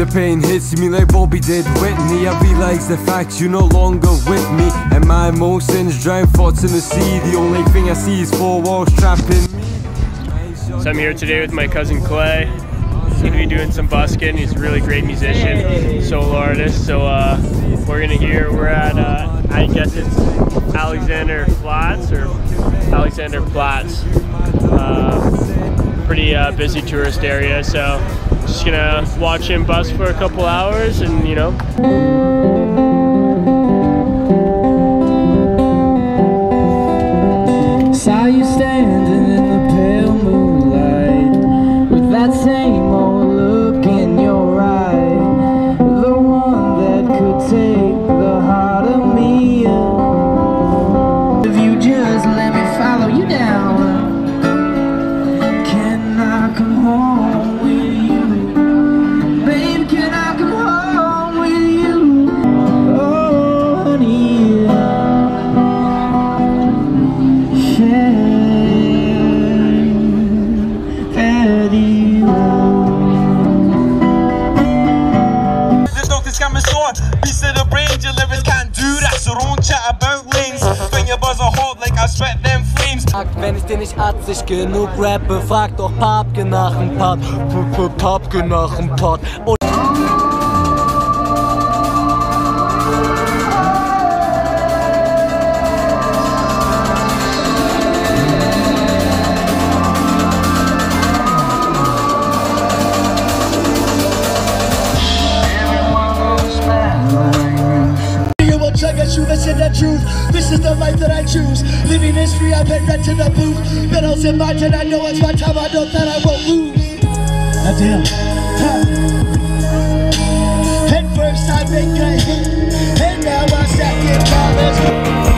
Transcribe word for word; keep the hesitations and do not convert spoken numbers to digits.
the pain hits me like Bobby did Whitney, I realize the facts, you're no longer with me, and my emotions drown thoughts in the sea. The only thing I see is four walls trapping me. So I'm here today with my cousin Clay. He's gonna be doing some busking. He's a really great musician, solo artist. So uh, we're gonna hear, we're at, uh, I guess it's Alexander Flats or Alexander Platz. Uh, pretty uh, busy tourist area, so just gonna watch him bus for a couple hours and, you know. Saw you standing in the pale moonlight with that same old look in your eye, the one that could take the heart of me. If you just let me follow you down, can I come home with you? Babe, can I come home with you? Oh, honey. Piece of the brain, your lyrics can't do that, so don't chat about lanes. When your buzz are hot like I sweat them flames. Wenn ich dir nicht atzig genug rappe, frag doch Papke nach dem Part. Papke nach dem Part. You listen to truth. This is the life that I choose. Living history, I've been read to the booth. Medals in my head, I know it's my time. I know that I won't lose. Now damn. Huh. Head first, I make a hit, and now I second.